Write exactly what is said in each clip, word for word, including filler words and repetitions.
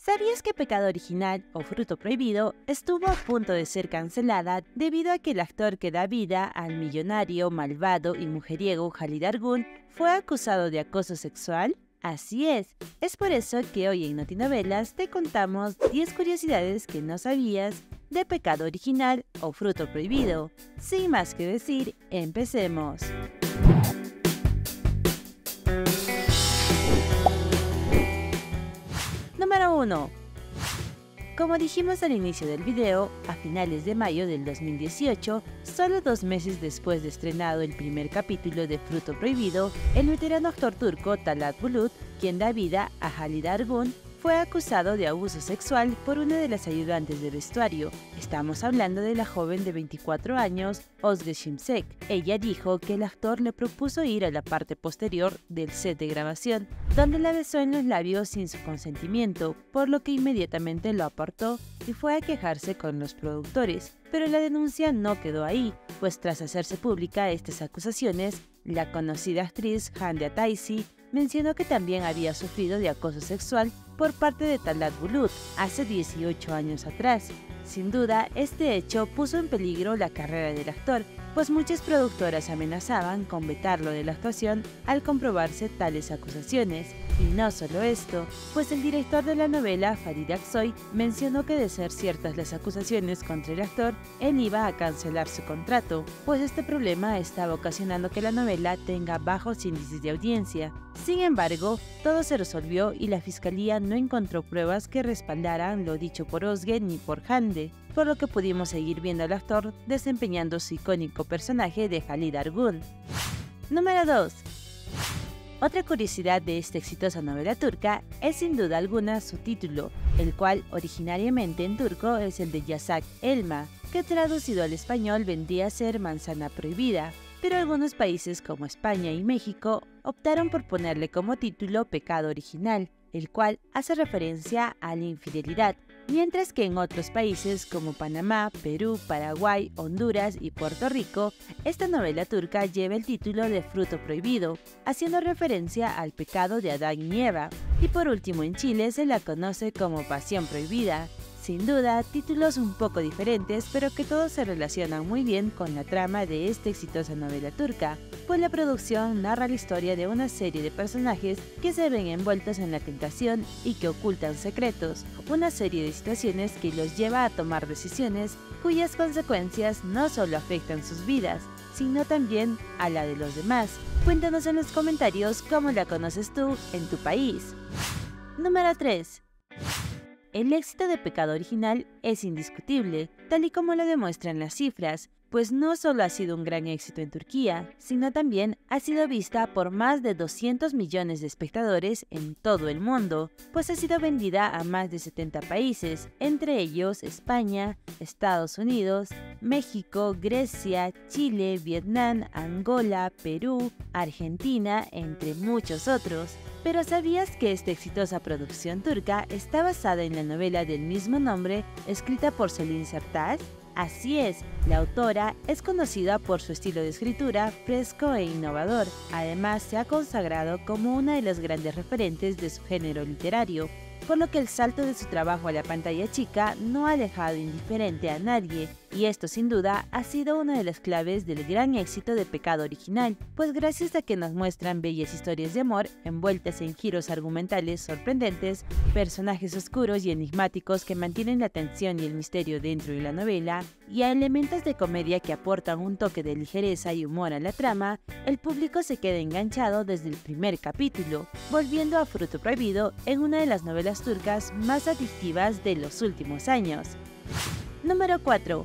¿Sabías que Pecado Original o Fruto Prohibido estuvo a punto de ser cancelada debido a que el actor que da vida al millonario, malvado y mujeriego Khalid Argun fue acusado de acoso sexual? Así es, es por eso que hoy en Notinovelas te contamos diez curiosidades que no sabías de Pecado Original o Fruto Prohibido. Sin más que decir, empecemos. Número uno. Como dijimos al inicio del video, a finales de mayo del dos mil dieciocho, solo dos meses después de estrenado el primer capítulo de Fruto Prohibido, el veterano actor turco Talat Bulut, quien da vida a Khalid Argun, fue acusado de abuso sexual por una de las ayudantes de vestuario. Estamos hablando de la joven de veinticuatro años, Özge Şimşek. Ella dijo que el actor le propuso ir a la parte posterior del set de grabación, donde la besó en los labios sin su consentimiento, por lo que inmediatamente lo apartó y fue a quejarse con los productores. Pero la denuncia no quedó ahí, pues tras hacerse pública estas acusaciones, la conocida actriz Hande Ataisi mencionó que también había sufrido de acoso sexual por parte de Talat Bulut hace dieciocho años atrás. Sin duda, este hecho puso en peligro la carrera del actor, pues muchas productoras amenazaban con vetarlo de la actuación al comprobarse tales acusaciones. Y no solo esto, pues el director de la novela, Farid Aksoy, mencionó que de ser ciertas las acusaciones contra el actor, él iba a cancelar su contrato, pues este problema estaba ocasionando que la novela tenga bajos índices de audiencia. Sin embargo, todo se resolvió y la fiscalía no encontró pruebas que respaldaran lo dicho por Özge ni por Hande, por lo que pudimos seguir viendo al actor desempeñando su icónico personaje de Khalid Argun. Número dos. Otra curiosidad de esta exitosa novela turca es sin duda alguna su título, el cual originariamente en turco es el de Yasak Elma, que traducido al español vendría a ser Manzana Prohibida, pero algunos países como España y México optaron por ponerle como título Pecado Original, el cual hace referencia a la infidelidad, mientras que en otros países como Panamá, Perú, Paraguay, Honduras y Puerto Rico, esta novela turca lleva el título de Fruto Prohibido, haciendo referencia al pecado de Adán y Eva, y por último en Chile se la conoce como Pasión Prohibida. Sin duda, títulos un poco diferentes, pero que todos se relacionan muy bien con la trama de esta exitosa novela turca, pues la producción narra la historia de una serie de personajes que se ven envueltos en la tentación y que ocultan secretos, una serie de situaciones que los lleva a tomar decisiones cuyas consecuencias no solo afectan sus vidas, sino también a la de los demás. Cuéntanos en los comentarios cómo la conoces tú en tu país. Número tres. El éxito de Pecado Original es indiscutible, tal y como lo demuestran las cifras, pues no solo ha sido un gran éxito en Turquía, sino también ha sido vista por más de doscientos millones de espectadores en todo el mundo, pues ha sido vendida a más de setenta países, entre ellos España, Estados Unidos, México, Grecia, Chile, Vietnam, Angola, Perú, Argentina, entre muchos otros. Pero ¿sabías que esta exitosa producción turca está basada en la novela del mismo nombre, escrita por Selin Sertaç? Así es, la autora es conocida por su estilo de escritura fresco e innovador. Además, se ha consagrado como una de las grandes referentes de su género literario, por lo que el salto de su trabajo a la pantalla chica no ha dejado indiferente a nadie, y esto sin duda ha sido una de las claves del gran éxito de Pecado Original, pues gracias a que nos muestran bellas historias de amor envueltas en giros argumentales sorprendentes, personajes oscuros y enigmáticos que mantienen la tensión y el misterio dentro de la novela, y a elementos de comedia que aportan un toque de ligereza y humor a la trama, el público se queda enganchado desde el primer capítulo, volviendo a Fruto Prohibido en una de las novelas turcas más adictivas de los últimos años. Número cuatro.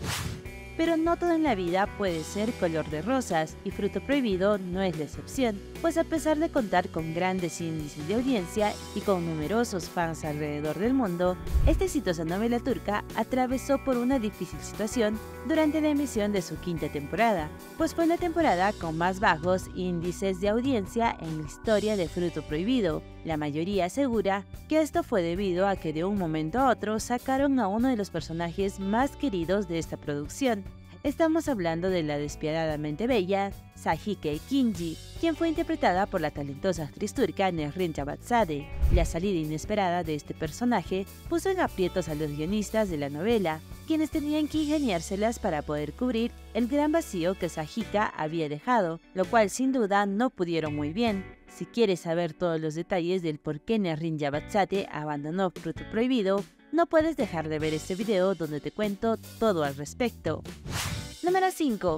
Pero no todo en la vida puede ser color de rosas, y Fruto Prohibido no es la excepción, pues a pesar de contar con grandes índices de audiencia y con numerosos fans alrededor del mundo, esta exitosa novela turca atravesó por una difícil situación durante la emisión de su quinta temporada, pues fue la temporada con más bajos índices de audiencia en la historia de Fruto Prohibido. La mayoría asegura que esto fue debido a que de un momento a otro sacaron a uno de los personajes más queridos de esta producción. Estamos hablando de la despiadadamente bella Sahike Ekinci, quien fue interpretada por la talentosa actriz turca Nesrin Jabatzade. La salida inesperada de este personaje puso en aprietos a los guionistas de la novela, quienes tenían que ingeniárselas para poder cubrir el gran vacío que Sahika había dejado, lo cual sin duda no pudieron muy bien. Si quieres saber todos los detalles del por qué Nesrin Jabatzade abandonó Fruto Prohibido, no puedes dejar de ver este video donde te cuento todo al respecto. Número cinco.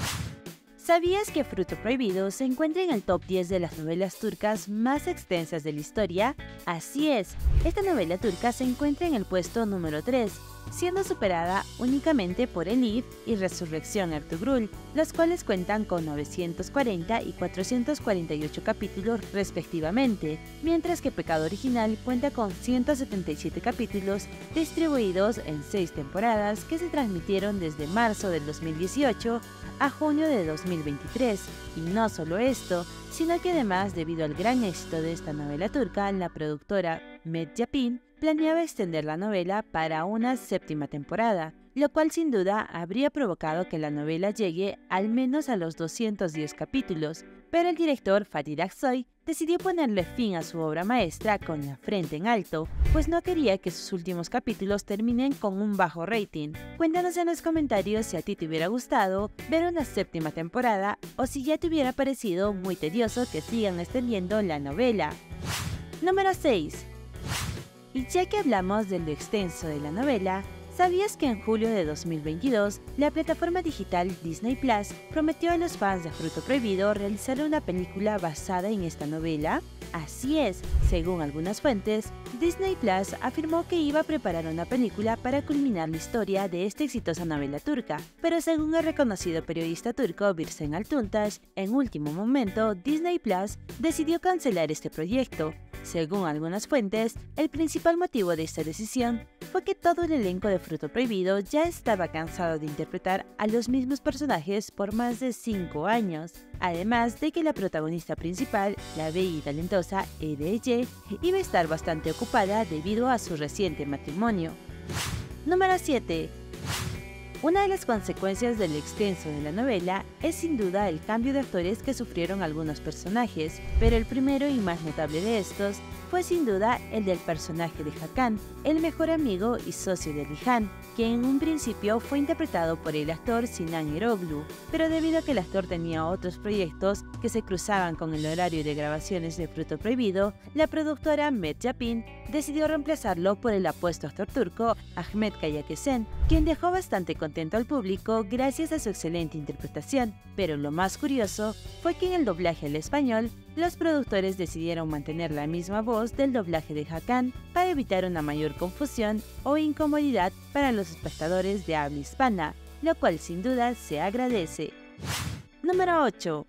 ¿Sabías que Fruto Prohibido se encuentra en el top diez de las novelas turcas más extensas de la historia? Así es, esta novela turca se encuentra en el puesto número tres, siendo superada únicamente por Elif y Resurrección Ertugrul, los cuales cuentan con novecientos cuarenta y cuatrocientos cuarenta y ocho capítulos respectivamente, mientras que Pecado Original cuenta con ciento setenta y siete capítulos distribuidos en seis temporadas que se transmitieron desde marzo del dos mil dieciocho a junio de dos mil veintitrés. Y no solo esto, sino que además, debido al gran éxito de esta novela turca, la productora Medjapin planeaba extender la novela para una séptima temporada, lo cual sin duda habría provocado que la novela llegue al menos a los doscientos diez capítulos, pero el director Fatih Aksoy decidió ponerle fin a su obra maestra con la frente en alto, pues no quería que sus últimos capítulos terminen con un bajo rating. Cuéntanos en los comentarios si a ti te hubiera gustado ver una séptima temporada o si ya te hubiera parecido muy tedioso que sigan extendiendo la novela. Número seis. Y ya que hablamos de lo extenso de la novela, ¿sabías que en julio de dos mil veintidós, la plataforma digital Disney Plus prometió a los fans de Fruto Prohibido realizar una película basada en esta novela? Así es, según algunas fuentes, Disney Plus afirmó que iba a preparar una película para culminar la historia de esta exitosa novela turca, pero según el reconocido periodista turco Birsen Altuntaş, en último momento Disney Plus decidió cancelar este proyecto. Según algunas fuentes, el principal motivo de esta decisión fue que todo el elenco de Fruto Prohibido ya estaba cansado de interpretar a los mismos personajes por más de cinco años, además de que la protagonista principal, la bella y talentosa Ede, iba a estar bastante ocupada debido a su reciente matrimonio. Número siete. Una de las consecuencias del extenso de la novela es sin duda el cambio de actores que sufrieron algunos personajes, pero el primero y más notable de estos fue sin duda el del personaje de Hakan, el mejor amigo y socio de Alihan, quien en un principio fue interpretado por el actor Sinan Eroglu, pero debido a que el actor tenía otros proyectos que se cruzaban con el horario de grabaciones de Fruto Prohibido, la productora Medjapin decidió reemplazarlo por el apuesto actor turco Ahmet Kayakesen, quien dejó bastante contento al público gracias a su excelente interpretación. Pero lo más curioso fue que en el doblaje al español, los productores decidieron mantener la misma voz del doblaje de Hakan para evitar una mayor confusión o incomodidad para los espectadores de habla hispana, lo cual sin duda se agradece. Número ocho.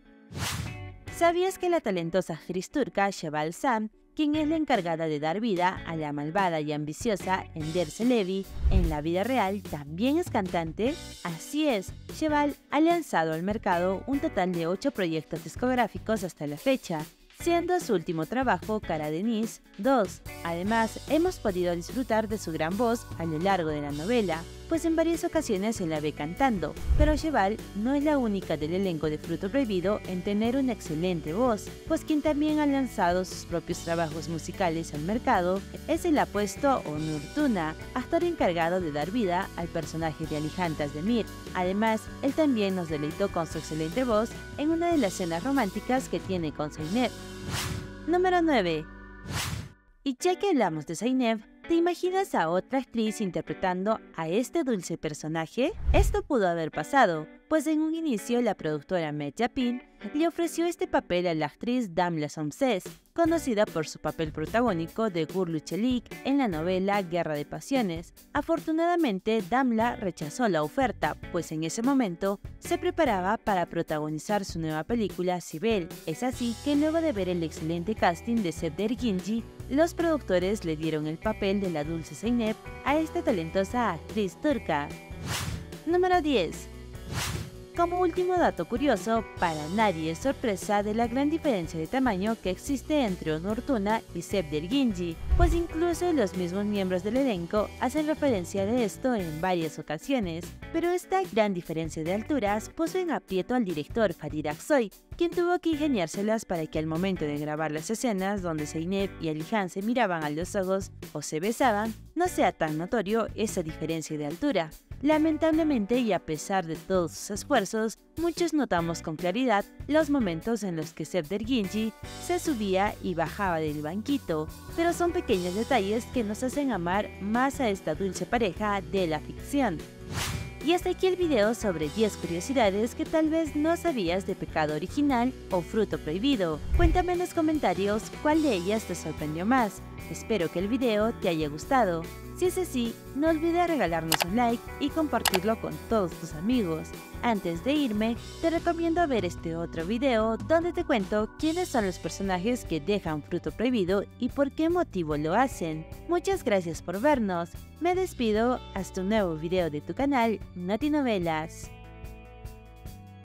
¿Sabías que la talentosa actriz turca Şevval Sam, quien es la encargada de dar vida a la malvada y ambiciosa Ender Çelebi, en la vida real también es cantante? Así es, Şevval ha lanzado al mercado un total de ocho proyectos discográficos hasta la fecha, siendo su último trabajo Karadeniz dos. Además, hemos podido disfrutar de su gran voz a lo largo de la novela, pues en varias ocasiones se la ve cantando, pero Şevval no es la única del elenco de Fruto Prohibido en tener una excelente voz, pues quien también ha lanzado sus propios trabajos musicales al mercado es el apuesto Onur Tuna, actor encargado de dar vida al personaje de Alihan Tazdemir. Además, él también nos deleitó con su excelente voz en una de las escenas románticas que tiene con Zeynep. Número nueve. Y ya que hablamos de Zeynep, ¿te imaginas a otra actriz interpretando a este dulce personaje? Esto pudo haber pasado, pues en un inicio la productora Medjapin le ofreció este papel a la actriz Damla Somses, conocida por su papel protagónico de Gurlu Çelik en la novela Guerra de Pasiones. Afortunadamente, Damla rechazó la oferta, pues en ese momento se preparaba para protagonizar su nueva película Sibel. Es así que luego de ver el excelente casting de Sevder Ginci, los productores le dieron el papel de la dulce Zeynep a esta talentosa actriz turca. Número diez. Como último dato curioso, para nadie es sorpresa de la gran diferencia de tamaño que existe entre Honor Tuna y Cep del Gingy, pues incluso los mismos miembros del elenco hacen referencia de esto en varias ocasiones. Pero esta gran diferencia de alturas puso en aprieto al director Farid Aksoy, quien tuvo que ingeniárselas para que al momento de grabar las escenas donde Zeynep y Alihan se miraban a los ojos o se besaban, no sea tan notorio esa diferencia de altura. Lamentablemente, y a pesar de todos sus esfuerzos, muchos notamos con claridad los momentos en los que Cep del Gingy se subía y bajaba del banquito, pero son pequeños detalles que nos hacen amar más a esta dulce pareja de la ficción. Y hasta aquí el video sobre diez curiosidades que tal vez no sabías de Pecado Original o Fruto Prohibido. Cuéntame en los comentarios cuál de ellas te sorprendió más. Espero que el video te haya gustado. Si es así, no olvides regalarnos un like y compartirlo con todos tus amigos. Antes de irme, te recomiendo ver este otro video donde te cuento quiénes son los personajes que dejan Fruto Prohibido y por qué motivo lo hacen. Muchas gracias por vernos. Me despido hasta un nuevo video de tu canal Nati Novelas.